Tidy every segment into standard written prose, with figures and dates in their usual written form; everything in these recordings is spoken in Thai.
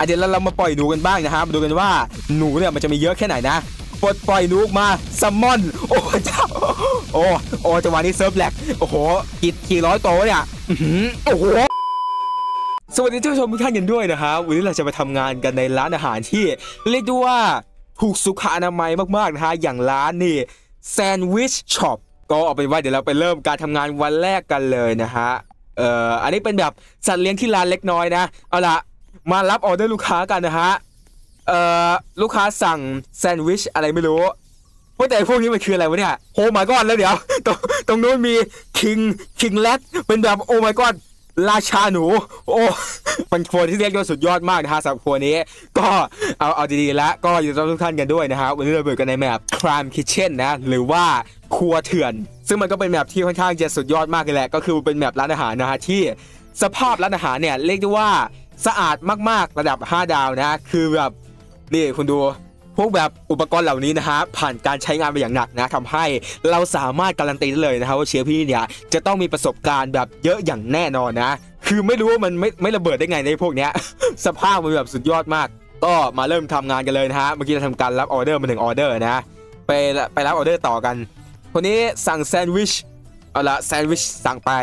เดี๋ยวเรามาปล่อยหนูกันบ้างนะฮะมาดูกันว่าหนูเนี่ยมันจะมีเยอะแค่ไหนนะปลดปล่อยหนูมาซัมมอนโอ้เจ้าโอ้จังหวะนี้เซิร์ฟแหลกโอ้โหกี่ร้อยตัวเนี่ยโอ้โหสวัสดีท่านผู้ชมทุกท่านกันด้วยนะฮะวันนี้เราจะไปทำงานกันในร้านอาหารที่เรียกได้ว่าถูกสุขอนามัยมากๆนะฮะอย่างร้านนี่แซนด์วิชช็อปก็เอาเป็นว่าเดี๋ยวเราไปเริ่มการทำงานวันแรกกันเลยนะฮะอันนี้เป็นแบบสัตว์เลี้ยงที่ร้านเล็กน้อยนะเอาล่ะมารับออเดอร์ลูกค้ากันนะฮะลูกค้าสั่งแซนด์วิชอะไรไม่รู้แต่พวกนี้มันคืออะไรวะเนี่ยโอ้ my god แล้วเดี๋ยวตรงนู้นมีคิงแรดเป็นแบบโอ้ my god ราชาหนูโอ้มันครัวที่เรียกว่าสุดยอดมากนะฮะสำหรับครัวนี้ก็เอาดีๆแล้วก็อยู่ต้อนรับทุกท่านกันด้วยนะฮะวันนี้เราเปิดกันในแมป Crime Kitchen นะหรือว่าครัวเถื่อนซึ่งมันก็เป็นแมปที่ค่อนข้างจะสุดยอดมากเลยแหละก็คือเป็นแมปร้านอาหารนะฮะที่สภาพร้านอาหารเนี่ยเรียกได้ว่าสะอาดมากๆระดับ5ดาวนะคือแบบนี่คุณดูพวกแบบอุปกรณ์เหล่านี้นะฮะผ่านการใช้งานไปอย่างหนักนะทำให้เราสามารถการันตีได้เลยนะครับว่าเชฟพี่เนี่ยจะต้องมีประสบการณ์แบบเยอะอย่างแน่นอนนะคือไม่รู้ว่ามันไม่ระเบิดได้ไงในพวกเนี้ยสภาพมันแบบสุดยอดมากก็มาเริ่มทำงานกันเลยนะฮะเมื่อกี้เราทำการรับออเดอร์มา1ออเดอร์นะไปรับออเดอร์ต่อกันคนนี้สั่งแซนด์วิชเอาละแซนด์วิชสั่งไป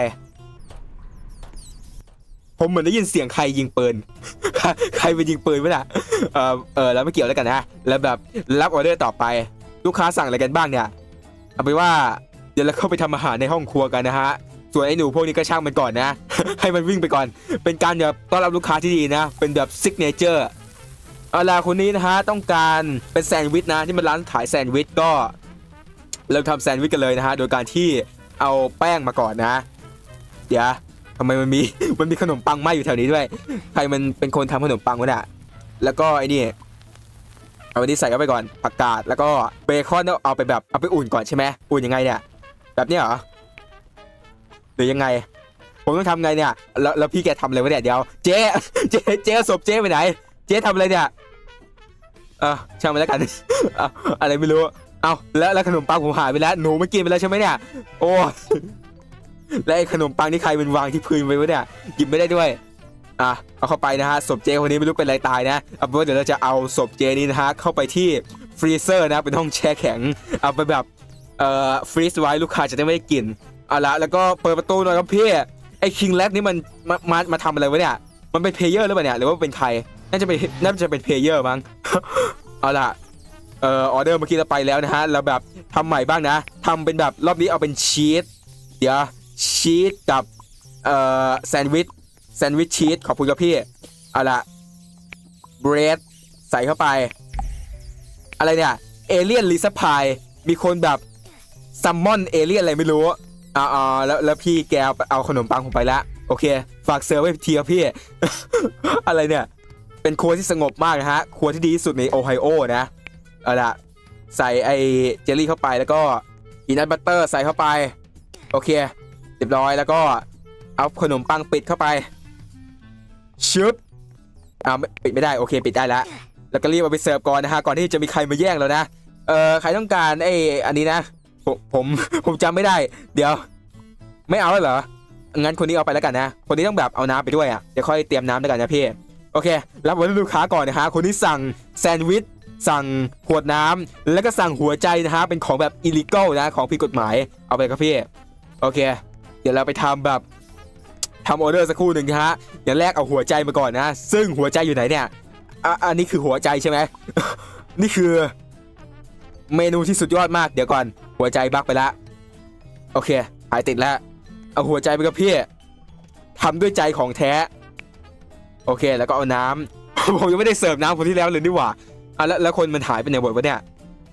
ผมเหมือนได้ยินเสียงใครยิงปืนใครไปยิงปืนวะน่ะแล้วไม่เกี่ยวแล้วกันนะแล้วแบบรับออเดอร์ต่อไปลูกค้าสั่งอะไรกันบ้างเนี่ยเอาไปว่าเดี๋ยวเราเข้าไปทำอาหารในห้องครัวกันนะฮะส่วนไอ้หนูพวกนี้ก็ช่างมันก่อนนะให้มันวิ่งไปก่อนเป็นการแบบต้อนรับลูกค้าที่ดีนะเป็นแบบซิกเนเจอร์เอาล่ะคนนี้นะฮะต้องการเป็นแซนด์วิชนะที่มันร้านขายแซนด์วิชก็เริ่มทำแซนด์วิชกันเลยนะฮะโดยการที่เอาแป้งมาก่อนนะเดี๋ยวทำไมมันมีขนมปังไหมอยู่แถวนี้ด้วยใครมันเป็นคนทำขนมปังวะเนี่ยแล้วก็ไอ้นี่เอาอันนี้ใส่เข้าไปก่อนผักกาดแล้วก็เบคอนเอาไปอุ่นก่อนใช่ไหมอุ่นยังไงเนี่ยแบบนี้เหรอหรือยังไงผมต้องทำไงเนี่ยแล้วพี่แกทำอะไรวะเนี่ยเดี๋ยวเจ๊ศพเจ๊ไปไหนเจ๊ทำอะไรเนี่ยช่างมันแล้วกันอะไรไม่รู้เอาแล้วขนมปังผมหายไปแล้วหนูไม่กินไปแล้วใช่ไหมเนี่ยโอ้และไอ้ขนมปังที่ใครเป็นวางที่พื้นไว้วะเนี่ยหยิบไม่ได้ด้วยเอาเข้าไปนะฮะศพเจคนนี้ไม่รู้เป็นอะไรตายนะเอาเป็นว่าเดี๋ยวเราจะเอาศพเจนี้นะฮะเข้าไปที่ฟรีเซอร์นะเป็นห้องแช่แข็งเอาไปแบบฟรีซไว้ลูกค้าจะได้ไม่ได้กินเอาละแล้วก็เปิดประตูหน่อยครับพี่ไอ้คิงแรดนี่มันมาทำอะไรวะเนี่ยมันเป็นเพลเยอร์หรือเปล่าเนี่ยหรือว่าเป็นใครน่าจะเป็นเพลเยอร์มั้งเอาละออเดอร์เมื่อกี้เราไปแล้วนะฮะเราแบบทำใหม่บ้างนะทำเป็นแบบรอบนี้เอาเป็นชีสเดี๋ยวชีสกับแซนด์วิชชีสขอบคุณครับพี่เอาละเบรดใส่เข้าไปอะไรเนี่ยเอเลี่ยนรีซัพพายมีคนแบบซัมมอนเอเลี่ยนอะไรไม่รู้แล้วพี่แกเอาขนมปังผมไปแล้วโอเคฝากเซอร์ไว้ทีครับพี่ อะไรเนี่ยเป็นครัวที่สงบมากนะฮะครัวที่ดีที่สุดในโอไฮโอนะเอาละใส่ไอเจลลี่เข้าไปแล้วก็พีนัทบัตเตอร์ใส่เข้าไปโอเคเรียบร้อยแล้วก็เอาขนมปังปิดเข้าไปชึบปิดไม่ได้โอเคปิดได้แล้วก็รีบเอาไปเสิร์ฟก่อนนะฮะก่อนที่จะมีใครมาแย่งแล้วนะใครต้องการอันนี้นะผมจำไม่ได้เดี๋ยวไม่เอาเหรองั้นคนนี้เอาไปแล้วกันนะคนนี้ต้องแบบเอาน้ำไปด้วยเดี๋ยวค่อยเตรียมน้ำด้วยกันนะพี่โอเครับวันลูกค้าก่อนนะฮะคนที่สั่งแซนด์วิชสั่งขวดน้ำแล้วก็สั่งหัวใจนะฮะเป็นของแบบอิลิเกลนะของผิดกฎหมายเอาไปครับพี่โอเคเดี๋ยวเราไปทำออเดอร์สักครู่หนึ่งนะฮะอย่างแรกเอาหัวใจมาก่อนนะซึ่งหัวใจอยู่ไหนเนี่ยอันนี้คือหัวใจใช่ไหม นี่คือเมนูที่สุดยอดมากเดี๋ยวก่อนหัวใจบักไปแล้วโอเคหายติดแล้วเอาหัวใจไปกับพี่ทำด้วยใจของแท้โอเคแล้วก็เอาน้ำ ผมยังไม่ได้เสิร์ฟน้ำคนที่แล้วเลยนี่หว่าแล้วคนมันหายไปไหนหมดวะเนี่ย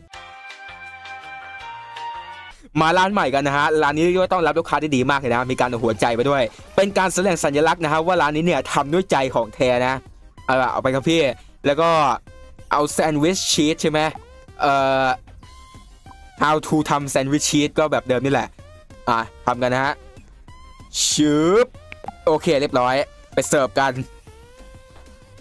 มาร้านใหม่กันนะฮะร้านนี้ก็ต้องรับลูกค้าได้ดีมากเลยนะมีการเอาหัวใจไปด้วยเป็นการแสดงสัญลักษณ์นะฮะว่าร้านนี้เนี่ยทำด้วยใจของแท้นะเอาไปครับพี่แล้วก็เอาแซนด์วิชชีสใช่ไหมhow to ทำแซนด์วิชชีสก็แบบเดิมนี่แหละทำกันนะฮะชืบโอเคเรียบร้อยไปเสิร์ฟกัน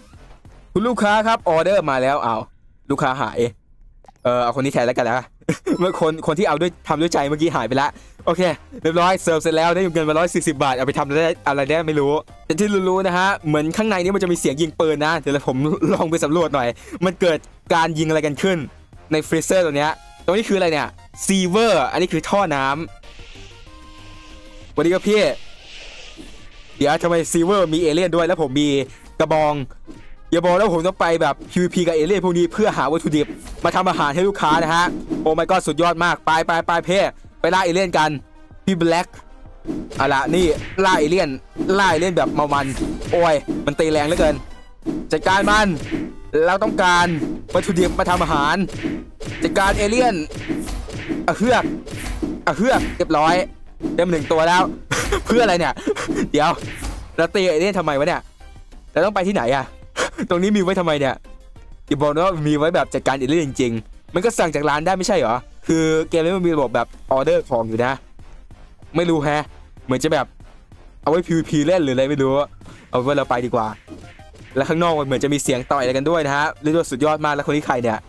คุณลูกค้าครับออเดอร์มาแล้วเอาลูกค้าหายเอาคนนี้แทนแล้วกันนะเมื่อคนที่เอาด้วยทำด้วยใจเมื่อกี้หายไปแล้วโอเคเรียบร้อยเสิร์ฟเสร็จแล้วได้เงินมา140 บาทเอาไปทำอะไรได้ไม่รู้แต่ที่รู้ๆนะฮะเหมือนข้างในนี้มันจะมีเสียงยิงปืนนะเดี๋ยวผมลองไปสำรวจหน่อยมันเกิดการยิงอะไรกันขึ้นในฟรีเซอร์ตัวนี้คืออะไรเนี่ยซีเวอร์อันนี้คือท่อน้ำวันนี้ก็พี่เดี๋ยวทำไมซีเวอร์มีเอเลี่ยนด้วยแล้วผมมีกระบองอย่าบอกแล้วผมต้องไปแบบ PVP กับเอเลี่ยนพวกนี้เพื่อหาวัตถุดิบมาทำอาหารให้ลูกค้านะฮะโอ้ my god สุดยอดมากไปเพ่ไปล่าเอเลี่ยนกันพี่แบล็กเอาล่ะนี่ล่าเอเลี่ยนแบบเมามันโอ้ยมันตีแรงเหลือเกินจัดการมันเราต้องการวัตถุดิบมาทำอาหารจัดการเอเลี่ยนเฮือกเรียบร้อยได้มา1 ตัวแล้ว เพื่ออะไรเนี่ยเดี๋ยวเราตีเอเลี่ยนทำไมวะเนี่ยเราต้องไปที่ไหนอะตรงนี้มีไว้ทำไมเนี่ยอย่าบอกว่ามีไว้แบบจัดการเอเลี่ยนจริงๆมันก็สั่งจากร้านได้ไม่ใช่เหรอคือเกมนี้มันมีระบบแบบออเดอร์ของอยู่นะไม่รู้แฮะเหมือนจะแบบเอาไว้ PVP เล่นหรืออะไรไม่รู้เอาไว้เราไปดีกว่าแล้วข้างนอกมันเหมือนจะมีเสียงต่อยอะไรกันด้วยนะฮะเรียกว่าสุดยอดมากแล้วคนนี้ใครเนี่ย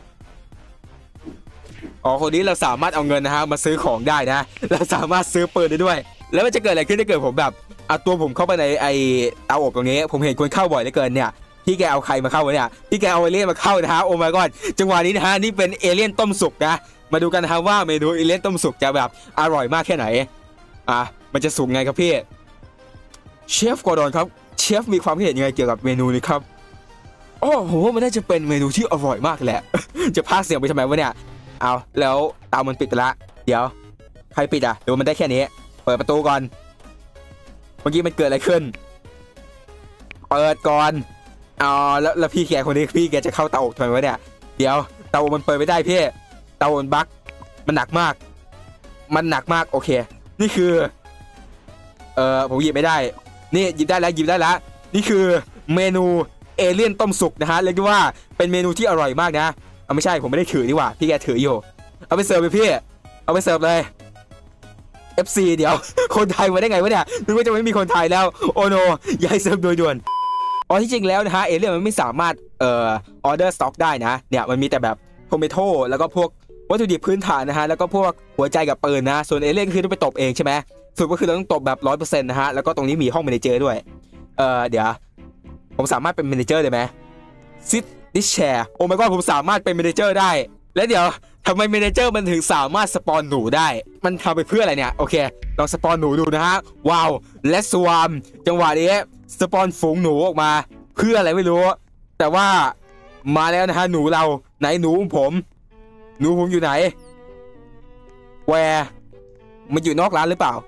อ๋อคนนี้เราสามารถเอาเงินนะฮะมาซื้อของได้นะเราสามารถซื้อปืนได้ด้วยแล้วมันจะเกิดอะไรขึ้นถ้าเกิดผมแบบเอาตัวผมเข้าไปในไอเตาอบตรงนี้ผมเห็นคนเข้าบ่อยเหลือเกินเนี่ยพี่แกเอาใครมาเข้าวะเนี่ยพี่แกเอาเอเลี่ยนมาเข้านะฮะโอ้ my god จังหวะนี้นะฮะนี่เป็นเอเลี่ยนต้มสุกนะมาดูกันนะฮะว่าเมนูเอเลี่ยนต้มสุกจะแบบอร่อยมากแค่ไหนมันจะสุกไงครับพี่เชฟกอร์ดอนครับเชฟมีความคิดเห็นยังไงเกี่ยวกับเมนูนี้ครับโอ้โหมันน่าจะเป็นเมนูที่อร่อยมากแหละ จะพากเสียงไปทำไมวะเนี่ยเอาแล้วเตามันปิดไปละเดี๋ยวใครปิดหรือมันได้แค่นี้เปิดประตูก่อนเมื่อกี้มันเกิดอะไรขึ้นเปิดก่อนแล้วพี่แกคนนี้พี่แกจะเข้าเตาอบทำไมวะเนี่ยเดี๋ยวเตามันเปิดไม่ได้พี่เตามันบั๊กมันหนักมากโอเคนี่คือผมหยิบไม่ได้นี่หยิบได้แล้วนี่คือเมนูเอเลี่ยนต้มสุกนะฮะเรียกว่าเป็นเมนูที่อร่อยมากนะไม่ใช่ผมไม่ได้ถือดีกว่าพี่แกถืออยู่เอาไปเสิร์ฟไปพี่เอาไปเสิร์ฟเลย FC เดี๋ยวคนไทยมาได้ไงวะเนี่ยนึกว่าจะไม่มีคนไทยแล้วโอโนอย่าให้เสิร์ฟโดยด่วนที่จริงแล้วนะฮะเอเลี่ยนมันไม่สามารถออเดอร์สต็อกได้นะเนี่ยมันมีแต่แบบโทเมโต้แล้วก็พวกวัตถุดิบพื้นฐานนะฮะแล้วก็พวกหัวใจกับปืนนะส่วนเอเลี่ยนคือต้องไปตบเองใช่ไหมสุดก็คือเราต้องตบแบบ 100% นะฮะแล้วก็ตรงนี้มีห้องเมเนเจอร์ด้วยเดี๋ยวผมสามารถเป็นเมเนเจอร์ได้ไหมซิดดิชแชร์โอ้ my god ผมสามารถเป็นเมเนเจอร์ได้และเดี๋ยวทำไมเมเนเจอร์มันถึงสามารถสปอนหนูได้มันทำไปเพื่ออะไรเนี่ยโอเคลองสปอนหนูดูนะฮะว้าวและสวามจังหวะนี้สปอนฝูงหนูออกมาเพื่ออะไรไม่รู้แต่ว่ามาแล้วนะฮะหนูเราไหนหนูผมอยู่ไหนแวร์มันอยู่นอกร้านหรือเปล่า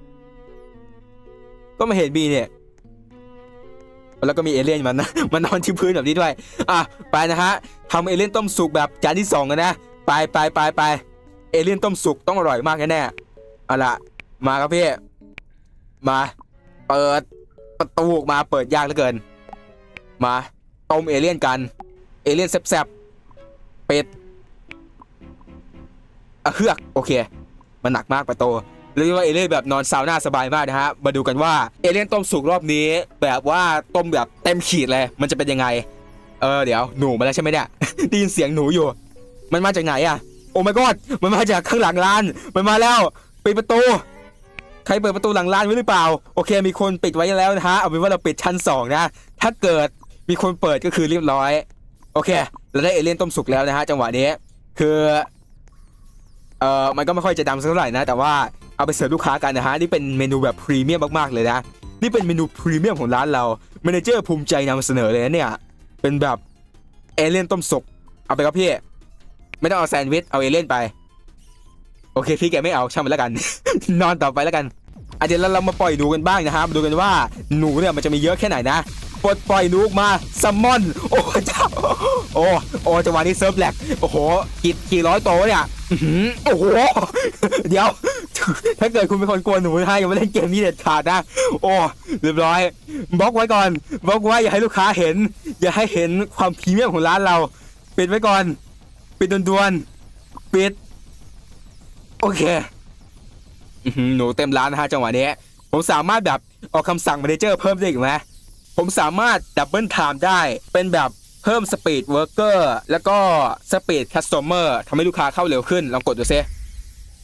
ก็ไม่เห็นมีเนี่ยแล้วก็มีเอเลี่ยนมันนะมันนอนที่พื้นแบบนี้ด้วยไปนะฮะทำเอเลี่ยนต้มสุกแบบจานที่2กันนะไปเอเลี่ยนต้มสุกต้องอร่อยมากแน่ๆเอาล่ะมาครับพี่มาเปิดประตูออกมาเปิดยากเหลือเกินมาต้มเอเลี่ยนกันเอเลี่ยนแซ่บๆเป็ดเฮือกโอเคมันหนักมากประตูเรียกว่าเอเลี่ยนแบบนอนซาวน่าสบายมากนะฮะมาดูกันว่าเอเลี่ยนต้มสุกรอบนี้แบบว่าต้มแบบเต็มขีดเลยมันจะเป็นยังไงเดี๋ยวหนูมาแล้วใช่ไหมเนี่ย ได้ยินเสียงหนูอยู่มันมาจากไหนโอ้ my god มันมาจากข้างหลังร้านมันมาแล้วปิดประตูใครเปิดประตูหลังร้านไว้หรือเปล่าโอเคมีคนปิดไว้แล้วนะฮะเอาเป็นว่าเราปิดชั้น2นะถ้าเกิดมีคนเปิดก็คือเรียบร้อยโอเคเราได้เอเลี่ยนต้มสุกแล้วนะฮะจังหวะนี้คือมันก็ไม่ค่อยจะดำสักเท่าไหร่นะแต่ว่าเอาไปเสิร์ฟลูกค้ากันนะฮะนี่เป็นเมนูแบบพรีเมียมมากๆเลยนะนี่เป็นเมนูพรีเมียมของร้านเราเมเนเจอร์ภูมิใจนำเสนอเลยนะเนี่ยเป็นแบบเอเลี่ยนต้มสุกเอาไปครับพี่ไม่ต้องเอาแซนด์วิชเอาเอเลี่ยนไปโอเคพี่แกไม่เอาช่างมันแล้วกัน นอนต่อไปแล้วกันเดี๋ยวเรามาปล่อยหนูกันบ้างนะครับมาดูกันว่าหนูเนี่ยมันจะมีเยอะแค่ไหนนะปล่อยหนูมาซัมมอนโอ้เจ้าโอ้จังหวะนี้เซิร์ฟแหลกโอ้โหกี่ร้อยตัวเนี่ยโอ้โหเดี๋ยวถ้าเกิดคุณเป็นคนกลัวหนูนะอย่ามาเล่นเกมนี้เด็ดขาดนะโอ้เรียบร้อยบล็อกไว้ก่อนบล็อกไว้อย่าให้ลูกค้าเห็นอย่าให้เห็นความพรีเมียมของร้านเราปิดไว้ก่อนปิดด่วนๆปิดโอเคหนูเต็มร้านนะฮะจังหวะนี้ผมสามารถแบบออกคำสั่งเมเนเจอร์เพิ่มได้อีกไหมผมสามารถดับเบิลไทม์ได้เป็นแบบเพิ่มสปีดเวิร์กเกอร์แล้วก็สปีดคัสตอมเมอร์ทำให้ลูกค้าเข้าเร็วขึ้นลองกดดูซิ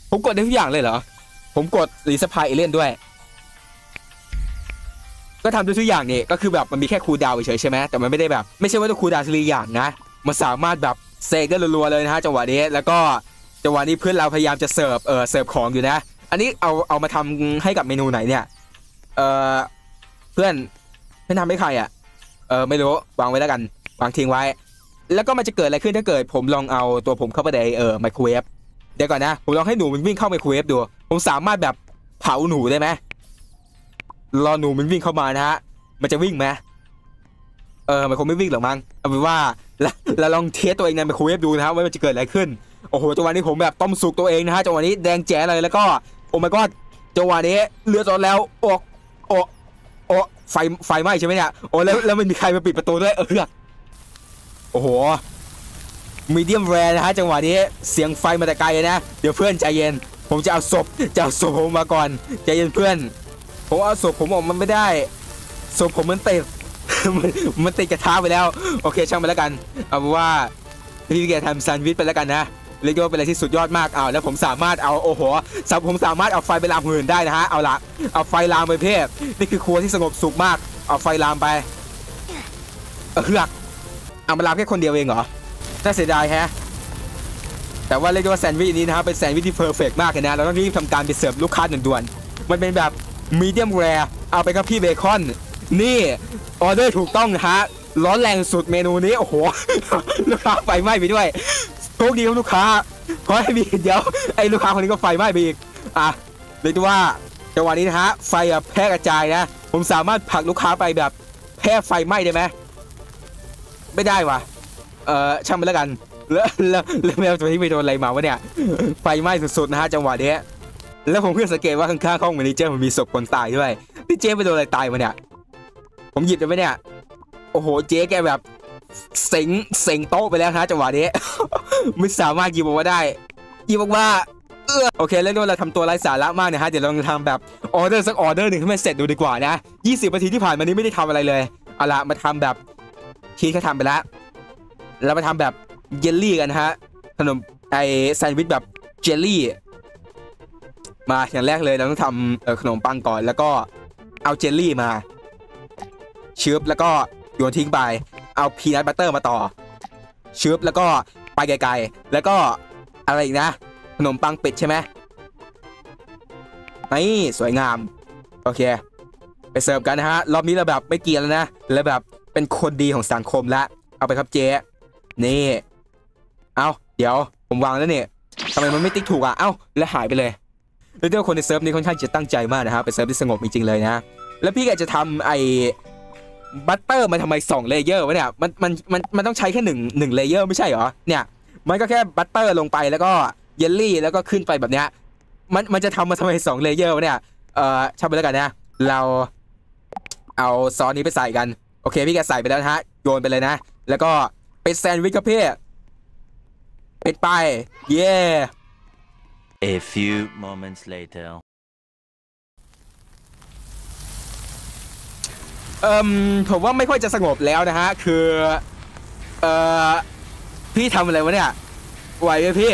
ผมกดได้ทุกอย่างเลยเหรอผมกดรีสปายเอเลี่ยนด้วยก็ทำได้ทุกอย่างนี่ก็คือแบบมันมีแค่คูลดาวน์เฉยใช่ไหมแต่มันไม่ได้แบบไม่ใช่ว่าต้องคูลดาวน์ทีละอย่างนะมันสามารถแบบเซกได้รัวๆเลยนะฮะจังหวะนี้แล้วก็จังหวะนี้เพื่อนเราพยายามจะเสิร์ฟของอยู่นะอันนี้เอามาทำให้กับเมนูไหนเนี่ยเพื่อนทำให้ใครอ่ะไม่รู้วางไว้แล้วกันวางทิ้งไว้แล้วก็มันจะเกิดอะไรขึ้นถ้าเกิดผมลองเอาตัวผมเข้าไปในไมโครเวฟเดี๋ยวก่อนนะผมลองให้หนูมันวิ่งเข้าไมโครเวฟดูผมสามารถแบบเผาหนูได้ไหมรอหนูมันวิ่งเข้ามานะฮะมันจะวิ่งไหมมันคงไม่วิ่งหรอกมั้งเอาเป็นว่าแล้วลองเทสตัวเองในไมโครเวฟดูนะฮะว่ามันจะเกิดอะไรขึ้นโอ้โหจังหวะนี้ผมแบบต้มสุกตัวเองนะฮะจังหวะนี้แดงแจ๋เลยแล้วก็โอ้ my god จังหวะนี้เลือดร้อนแล้วโอ้ไฟไหม้ใช่ไหมเนี่ยโอ้แล้วมันมีใครมาปิดประตูด้วยโอ้โหมีเดียมแรร์นะฮะจังหวะนี้เสียงไฟมาแต่ไกลนะเดี๋ยวเพื่อนใจเย็นผมจะเอาศพผมมาก่อนใจเย็นเพื่อนผมเอาศพผมออกมันไม่ได้ศพผมมันติด มันติดกระทะไปแล้วโอเคช่างไปแล้วกันเอาว่าพี่แกทำแซนด์วิชไปแล้วกันนะเรียกว่าเป็นอะไรที่สุดยอดมากแล้วผมสามารถเอาผมสามารถเอาไฟไปลามหื่นได้นะฮะเอาไฟลามไปเพ่นี่คือครัวที่สงบสุขมากเอาไฟลามไปเอามาลามแค่คนเดียวเองเหรอน่าเสียดายแฮะแต่ว่าเรียกว่าแซนด์วิชนี้นะครับเป็นแซนด์วิชที่เพอร์เฟกต์มากเลยนะเราต้องรีบทำการไปเสิร์ฟลูกค้าด่วนๆมันเป็นแบบมีเดียมแรร์เอาไปครับพี่เบคอนนี่ออเดอร์ถูกต้องนะฮะร้อนแรงสุดเมนูนี้โอ้โหลูกค้าไฟไหม้ไปด้วยโชคดีของลูกค้าเพราะให้มีเดี๋ยวไอ้ลูกค้าคนนี้ก็ไฟไหม้ไปอีกเรียกว่าจังหวะนี้นะฮะไฟแพร่กระจายนะผมสามารถผลักลูกค้าไปแบบแพร่ไฟไหม้ได้ไหมไม่ได้ว่ะช่างมันแล้วกันแล้วแมวตัวนี้ไปโดนอะไรมาวะเนี่ยไฟไหม้สุดๆนะฮะจังหวะนี้แล้วผมเพิ่งสังเกตว่าข้างๆห้องเมเนเจอร์มันมีศพคนตายด้วยพี่เจ๊ไปโดนอะไรตายมาเนี่ยผมหยิบได้ไหมเนี่ยโอ้โหเจ๊แกแบบเซ็งโต๊ะไปแล้วฮะจังหวะนี้ ไม่สามารถหยิบออกมาได้หยิบออกมาโอเคแล้วเราทำตัวไร้สาระมากนะฮะเดี๋ยวเราทำแบบออเดอร์สักออเดอร์หนึ่งให้มันเสร็จดูดีกว่านะ20 นาทีที่ผ่านมานี้ไม่ได้ทำอะไรเลยเอาละมาทำแบบทีเขาทำไปแล้วเรามาทำแบบเยลลี่กันนะฮะขนมแซนด์วิชแบบเจลลี่มาอย่างแรกเลยเราต้องทำขนมปังก่อนแล้วก็เอาเจลลี่มาชืบแล้วก็โยนทิ้งไปเอาพีนัทบัตเตอร์มาต่อชืบแล้วก็ไปไกลๆแล้วก็อะไรอีกนะขนมปังเป็ดใช่ไหมนี่สวยงามโอเคไปเสิร์ฟกันนะฮะรอบนี้เราแบบไม่เกียร์แล้วนะแล้วแบบเป็นคนดีของสังคมแล้วเอาไปครับเจ๊นี่เอาเดี๋ยวผมวางแล้วเนี่ยทำไมมันไม่ติ๊กถูกแล้วแล้วหายไปเลยแล้วเดี๋ยวคนในเซิร์ฟนี้ค่อนข้างจะตั้งใจมากนะครับเป็นเซิร์ฟที่สงบจริงๆเลยนะแล้วพี่แกจะทำบัตเตอร์มาทำไม2เลเยอร์วะเนี่ยมันต้องใช้แค่1เลเยอร์ไม่ใช่เหรอเนี่ยมันก็แค่บัตเตอร์ลงไปแล้วก็เยลลี่แล้วก็ขึ้นไปแบบเนี้ยมันจะทำมาทำไม2เลเยอร์วะเนี่ยช่างไปแล้วกันนะเราเอาซอสนี้ไปใส่กันโอเคพี่แกใส่ไปแล้วนะฮะโยนไปเลยนะแล้วก็เป็นแซนด์วิชครับพี่เป็นไปเย้ A few moments later ผมว่าไม่ค่อยจะสงบแล้วนะฮะคือพี่ทำอะไรวะเนี่ยไหวไหมพี่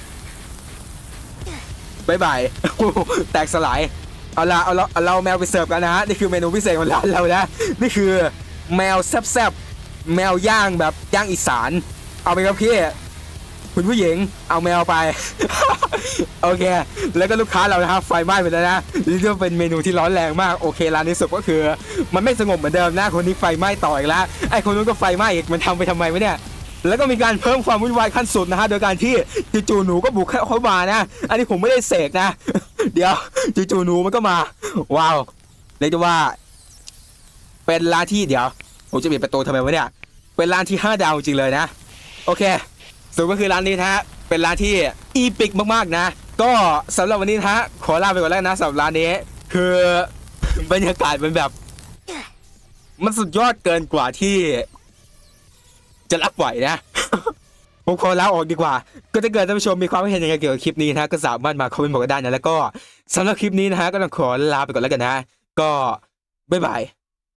บายบายแตกสลายเอาเราแมวไปเสิร์ฟกันนะฮะนี่คือเมนูพิเศษของร้านเรานะนี่คือแมวแซ่บแมวย่างแบบย่างอีสานเอาไปครับพี่คุณผู้หญิงเอาแมวไป โอเคแล้วก็ลูกค้าเรานะครับไฟไหม้ไปแล้วนะนี่ก็เป็นเมนูที่ร้อนแรงมากโอเคร้านนี้สุดก็คือมันไม่สงบเหมือนเดิมนะคนนี้ไฟไหม้ต่ออีกแล้วไอ้คนนู้นก็ไฟไหม้อีกมันทำไปทำไมวะเนี่ยแล้วก็มีการเพิ่มความวุ่นวายขั้นสุดนะฮะโดยการที่จู่ๆหนูก็บุกเข้ามานะอันนี้ผมไม่ได้เสกนะ เดี๋ยวจู่ๆหนูมันก็มาว้าวเรียกได้ว่าเป็นร้านที่เดี๋ยวผมจะปิดประตูทำไมวะเนี่ยเป็นร้านที่5 ดาวจริงเลยนะโอเคสุดก็คือร้านนี้นะฮะเป็นร้านที่อีพิกมากๆนะก็สำหรับวันนี้นะฮะขอลาไปก่อนแล้วนะสำหรับร้านนี้คือบรรยากาศมันแบบมันสุดยอดเกินกว่าที่จะรับไหวนะ ผมขอลาออกดีกว่าก็ถ้าเกิดท่านผู้ชมมีความเห็นยังไงเกี่ยวกับคลิปนี้นะฮะก็สามารถมาคอมเมนต์บอกกันได้นะแล้วก็สำหรับคลิปนี้นะฮะก็ต้องขอลาไปก่อนแล้วกันนะก็บ๊ายบาย